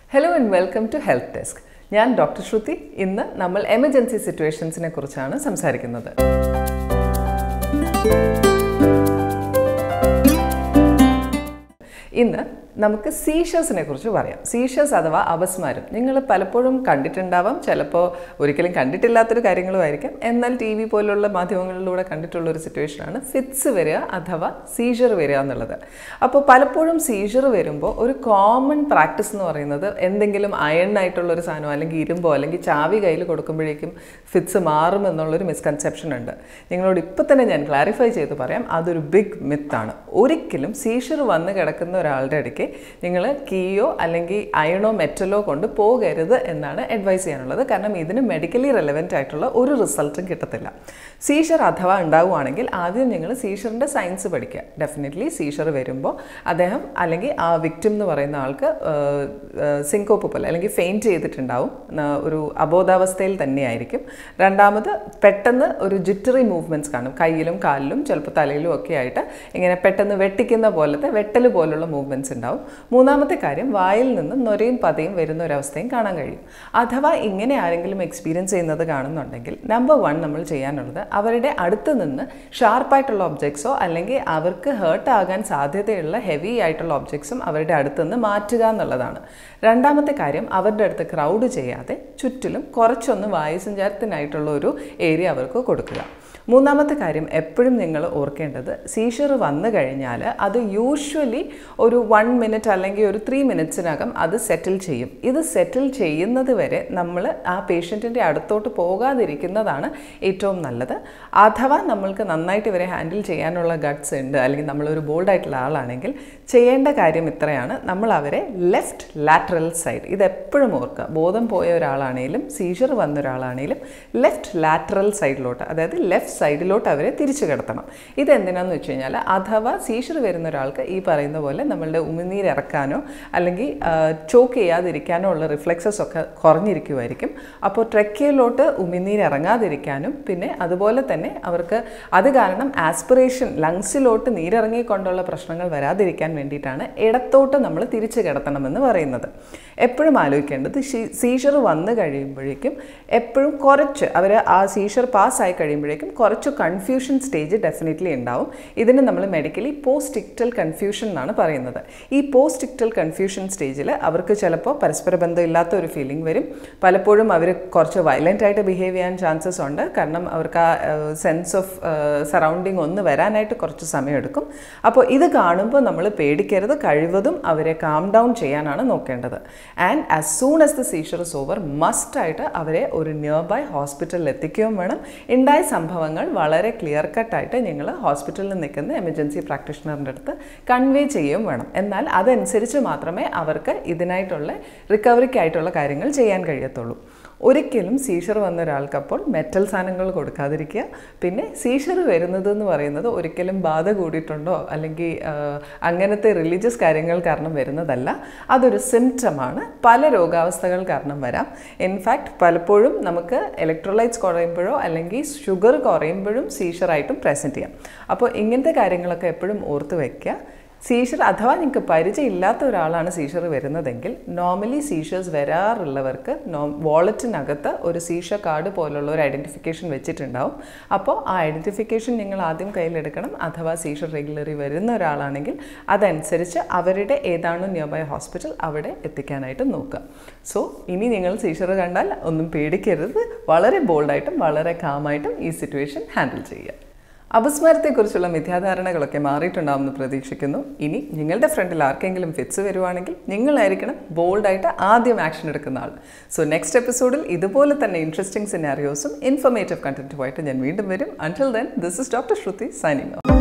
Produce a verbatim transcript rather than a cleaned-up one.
Hello and welcome to Health Desk. ഞാൻ doctor Shruthi. ഇന്ന് നമ്മൾ എമർജൻസി സിറ്റുവേഷൻസിനെ കുറിച്ചാണ് സംസാരിക്കുന്നത്. ഇന്ന് നമുക്ക് സീഷേഴ്സിനെ കുറിച്ച് പറയാം. സീഷേഴ്സ് അഥവാ അപസ്മാരം നിങ്ങൾ പലപ്പോഴും കണ്ടിട്ടുണ്ടാവാം, ചിലപ്പോൾ ഒരിക്കലും കണ്ടിട്ടില്ലാത്തൊരു കാര്യങ്ങളുമായിരിക്കും. എന്നാൽ ടി വി പോലുള്ള മാധ്യമങ്ങളിലൂടെ കണ്ടിട്ടുള്ളൊരു സിറ്റുവേഷനാണ് ഫിറ്റ്സ് വരിക അഥവാ സീഷർ വരിക എന്നുള്ളത്. അപ്പോൾ പലപ്പോഴും സീഷർ വരുമ്പോൾ ഒരു കോമൺ പ്രാക്ടീസ് എന്ന് പറയുന്നത് എന്തെങ്കിലും അയൺ ആയിട്ടുള്ളൊരു സാധനം അല്ലെങ്കിൽ ഇരുമ്പോ അല്ലെങ്കിൽ ചാവി കയ്യിൽ കൊടുക്കുമ്പോഴേക്കും ഫിറ്റ്സ് മാറും എന്നുള്ളൊരു മിസ്കൺസെപ്ഷൻ ഉണ്ട്. നിങ്ങളോട് ഇപ്പം തന്നെ ഞാൻ ക്ലാരിഫൈ ചെയ്ത് പറയാം, അതൊരു ബിഗ് മിത്താണ്. ഒരിക്കലും സീഷർ വന്ന് കിടക്കുന്ന ഒരാളുടെ ഇടയ്ക്ക് നിങ്ങൾ കീയോ അല്ലെങ്കിൽ അയണോ മെറ്റലോ കൊണ്ട് പോകരുത് എന്നാണ് അഡ്വൈസ് ചെയ്യാനുള്ളത്. കാരണം ഇതിന് മെഡിക്കലി റെലവൻ്റ് ആയിട്ടുള്ള ഒരു റിസൾട്ടും കിട്ടത്തില്ല. സീഷർ അഥവാ ഉണ്ടാവുകയാണെങ്കിൽ ആദ്യം നിങ്ങൾ സീഷറിൻ്റെ സയൻസ് പഠിക്കുക. ഡെഫിനറ്റ്ലി സീഷർ വരുമ്പോൾ അദ്ദേഹം അല്ലെങ്കിൽ ആ വിക്ടിം എന്ന് പറയുന്ന ആൾക്ക് സിങ്കോപ്പ് പോലെ അല്ലെങ്കിൽ ഫെയിൻറ്റ് ചെയ്തിട്ടുണ്ടാവും, ഒരു അബോധാവസ്ഥയിൽ തന്നെയായിരിക്കും. രണ്ടാമത് പെട്ടെന്ന് ഒരു ജിറ്ററി മൂവ്മെൻറ്റ്സ് കാണും, കയ്യിലും കാലിലും ചിലപ്പോൾ തലയിലും ഒക്കെ ആയിട്ട് ഇങ്ങനെ പെട്ടെന്ന് വെട്ടിക്കുന്ന പോലത്തെ വെട്ടൽ പോലുള്ള മൂവ്മെൻറ്റ്സ് ഉണ്ടാവും. മൂന്നാമത്തെ കാര്യം, വായിൽ നിന്നും നൊരയും പതയും വരുന്ന ഒരവസ്ഥയും കാണാൻ കഴിയും. അഥവാ ഇങ്ങനെ ആരെങ്കിലും എക്സ്പീരിയൻസ് ചെയ്യുന്നത് കാണുന്നുണ്ടെങ്കിൽ നമ്പർ വൺ നമ്മൾ ചെയ്യാനുള്ളത് അവരുടെ അടുത്ത് നിന്ന് ഷാർപ്പായിട്ടുള്ള ഒബ്ജക്ട്സോ അല്ലെങ്കിൽ അവർക്ക് ഹേർട്ട് ആകാൻ സാധ്യതയുള്ള ഹെവി ആയിട്ടുള്ള ഒബ്ജക്ട്സും അവരുടെ അടുത്ത് നിന്ന് മാറ്റുക എന്നുള്ളതാണ്. രണ്ടാമത്തെ കാര്യം, അവരുടെ അടുത്ത് ക്രൗഡ് ചെയ്യാതെ ചുറ്റിലും കുറച്ചൊന്ന് വായുസഞ്ചാരത്തിനായിട്ടുള്ള ഒരു ഏരിയ അവർക്ക് കൊടുക്കുക. മൂന്നാമത്തെ കാര്യം, എപ്പോഴും നിങ്ങൾ ഓർക്കേണ്ടത് സീഷർ വന്നു കഴിഞ്ഞാൽ അത് യൂഷ്വലി ഒരു വൺ മിനിറ്റ് അല്ലെങ്കിൽ ഒരു ത്രീ മിനിറ്റ്സിനകം അത് സെറ്റിൽ ചെയ്യും. ഇത് സെറ്റിൽ ചെയ്യുന്നത് വരെ നമ്മൾ ആ പേഷ്യൻറ്റിൻ്റെ അടുത്തോട്ട് പോകാതിരിക്കുന്നതാണ് ഏറ്റവും നല്ലത്. അഥവാ നമ്മൾക്ക് നന്നായിട്ട് ഇവരെ ഹാൻഡിൽ ചെയ്യാനുള്ള ഗട്ട്സ് ഉണ്ട് അല്ലെങ്കിൽ നമ്മളൊരു ബോൾഡായിട്ടുള്ള ആളാണെങ്കിൽ ചെയ്യേണ്ട കാര്യം ഇത്രയാണ്, നമ്മൾ അവരെ ലെഫ്റ്റ് ലാറ്ററൽ സൈഡ്, ഇതെപ്പോഴും ഓർക്കുക. ബോധം പോയ ഒരാളാണെങ്കിലും സീഷർ വന്ന ഒരാളാണെങ്കിലും ലെഫ്റ്റ് ലാറ്ററൽ സൈഡിലോട്ട്, അതായത് ലെഫ്റ്റ് സൈഡിലോട്ട് അവരെ തിരിച്ചു കിടത്തണം. ഇതെന്തിനാന്ന് വെച്ച് കഴിഞ്ഞാൽ അഥവാ സീഷർ വരുന്ന ഒരാൾക്ക് ഈ പറയുന്ന പോലെ നമ്മളുടെ ഉമിനീര് ഇറക്കാനോ അല്ലെങ്കിൽ ചോക്ക് ചെയ്യാതിരിക്കാനോ ഉള്ള റിഫ്ലെക്സസ് ഒക്കെ കുറഞ്ഞിരിക്കുമായിരിക്കും. അപ്പോൾ ട്രെക്കയിലോട്ട് ഉമിനീര് ഇറങ്ങാതിരിക്കാനും പിന്നെ അതുപോലെ തന്നെ അവർക്ക് അത് കാരണം ആസ്പിറേഷൻ ലങ്സിലോട്ട് നീരിറങ്ങിക്കൊണ്ടുള്ള പ്രശ്നങ്ങൾ വരാതിരിക്കാൻ വേണ്ടിയിട്ടാണ് ഇടത്തോട്ട് നമ്മൾ തിരിച്ചു കിടത്തണമെന്ന് പറയുന്നത്. എപ്പോഴും ആലോചിക്കേണ്ടത് സീഷർ വന്നു കഴിയുമ്പോഴേക്കും എപ്പോഴും കുറച്ച് അവർ ആ സീഷർ പാസ്സായി കഴിയുമ്പോഴേക്കും കുറച്ച് കൺഫ്യൂഷൻ സ്റ്റേജ് ഡെഫിനറ്റ്ലി ഉണ്ടാവും. ഇതിന് നമ്മൾ മെഡിക്കലി പോസ്റ്റ് ഇക്ടൽ കൺഫ്യൂഷൻ എന്നാണ് പറയുന്നത്. ഈ പോസ്റ്റ് ഇക്ടൽ കൺഫ്യൂഷൻ സ്റ്റേജിൽ അവർക്ക് ചിലപ്പോൾ പരസ്പര ബന്ധമില്ലാത്ത ഒരു ഫീലിംഗ് വരും. പലപ്പോഴും അവർ കുറച്ച് വയലൻ്റ് ആയിട്ട് ബിഹേവ് ചെയ്യാൻ ചാൻസസ് ഉണ്ട്. കാരണം അവർക്ക് ആ സെൻസ് ഓഫ് സറൗണ്ടിങ് ഒന്ന് വരാനായിട്ട് കുറച്ച് സമയമെടുക്കും. അപ്പോൾ ഇത് കാണുമ്പോൾ നമ്മൾ പേടിക്കരുത്, കഴിവതും അവരെ കാം ഡൗൺ ചെയ്യാനാണ് നോക്കേണ്ടത്. And as soon as the seizure is over മസ്റ്റായിട്ട് അവരെ ഒരു നിയർ ബൈ ഹോസ്പിറ്റലിൽ എത്തിക്കുകയും വേണം. ഉണ്ടായ സംഭവങ്ങൾ വളരെ ക്ലിയർ കട്ടായിട്ട് നിങ്ങൾ ഹോസ്പിറ്റലിൽ നിൽക്കുന്ന എമർജൻസി പ്രാക്ടീഷണറിൻ്റെ അടുത്ത് കൺവേ ചെയ്യുകയും വേണം. എന്നാൽ അതനുസരിച്ച് മാത്രമേ അവർക്ക് ഇതിനായിട്ടുള്ള റിക്കവറിക്കായിട്ടുള്ള കാര്യങ്ങൾ ചെയ്യാൻ കഴിയത്തുള്ളൂ. ഒരിക്കലും സീഷർ വന്ന ഒരാൾക്കപ്പോൾ മെറ്റൽ സാധനങ്ങൾ കൊടുക്കാതിരിക്കുക. പിന്നെ സീഷർ വരുന്നത് എന്ന് പറയുന്നത് ഒരിക്കലും ബാധ കൂടിയിട്ടുണ്ടോ അല്ലെങ്കിൽ അങ്ങനത്തെ റിലീജിയസ് കാര്യങ്ങൾ കാരണം വരുന്നതല്ല, അതൊരു സിംറ്റമാണ്. പല രോഗാവസ്ഥകൾ കാരണം വരാം. ഇൻഫാക്റ്റ് പലപ്പോഴും നമുക്ക് ഇലക്ട്രോലൈറ്റ്സ് കുറയുമ്പോഴോ അല്ലെങ്കിൽ ഷുഗർ കുറയുമ്പോഴും സീഷറായിട്ടും പ്രസൻറ്റ് ചെയ്യാം. അപ്പോൾ ഇങ്ങനത്തെ കാര്യങ്ങളൊക്കെ എപ്പോഴും ഓർത്ത് വയ്ക്കുക. സീഷർ അഥവാ നിങ്ങൾക്ക് പരിചയമില്ലാത്ത ഒരാളാണ് സീഷർ വരുന്നതെങ്കിൽ നോർമലി സീഷേഴ്സ് വരാറുള്ളവർക്ക് നോ വാളറ്റിനകത്ത് ഒരു സീഷർ കാർഡ് പോലുള്ള ഒരു ഐഡൻറ്റിഫിക്കേഷൻ വെച്ചിട്ടുണ്ടാവും. അപ്പോൾ ആ ഐഡൻറ്റിഫിക്കേഷൻ നിങ്ങൾ ആദ്യം കയ്യിലെടുക്കണം. അഥവാ സീഷർ റെഗുലറി വരുന്ന ഒരാളാണെങ്കിൽ അതനുസരിച്ച് അവരുടെ ഏതാണോ നിയർ ബൈ ഹോസ്പിറ്റൽ അവിടെ എത്തിക്കാനായിട്ട് നോക്കുക. സോ ഇനി നിങ്ങൾ സീഷർ കണ്ടാൽ ഒന്നും പേടിക്കരുത്, വളരെ ബോൾഡായിട്ടും വളരെ കാമായിട്ടും ഈ സിറ്റുവേഷൻ ഹാൻഡിൽ ചെയ്യുക. അപസ്മാരത്തെക്കുറിച്ചുള്ള മിഥ്യാധാരണകളൊക്കെ മാറിയിട്ടുണ്ടാവുമെന്ന് പ്രതീക്ഷിക്കുന്നു. ഇനി നിങ്ങളുടെ ഫ്രണ്ടിൽ ആർക്കെങ്കിലും ഫിറ്റ്സ് വരുവാണെങ്കിൽ നിങ്ങളായിരിക്കണം ബോൾഡായിട്ട് ആദ്യം ആക്ഷൻ എടുക്കുന്ന ആൾ. സോ നെക്സ്റ്റ് എപ്പിസോഡിൽ ഇതുപോലെ തന്നെ ഇൻട്രസ്റ്റിംഗ് സിനാരിയോസും ഇൻഫർമേറ്റീവ് കണ്ടന്റുമായിട്ട് ഞാൻ വീണ്ടും വരും. Until then, this is doctor Shruthi signing of.